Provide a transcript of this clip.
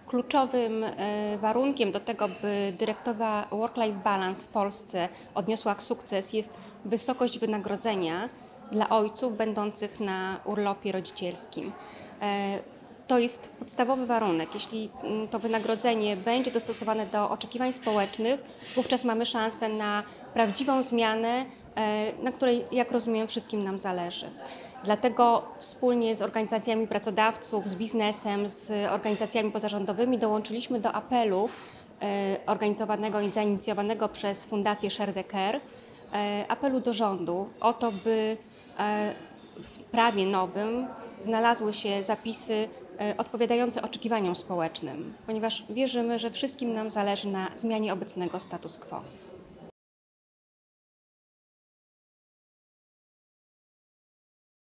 Kluczowym warunkiem do tego, by dyrektywa Work-Life Balance w Polsce odniosła sukces, jest wysokość wynagrodzenia dla ojców będących na urlopie rodzicielskim. To jest podstawowy warunek. Jeśli to wynagrodzenie będzie dostosowane do oczekiwań społecznych, wówczas mamy szansę na prawdziwą zmianę, na której, jak rozumiem, wszystkim nam zależy. Dlatego wspólnie z organizacjami pracodawców, z biznesem, z organizacjami pozarządowymi dołączyliśmy do apelu organizowanego i zainicjowanego przez Fundację Share the Care, apelu do rządu o to, by w prawie nowym znalazły się zapisy odpowiadające oczekiwaniom społecznym, ponieważ wierzymy, że wszystkim nam zależy na zmianie obecnego status quo.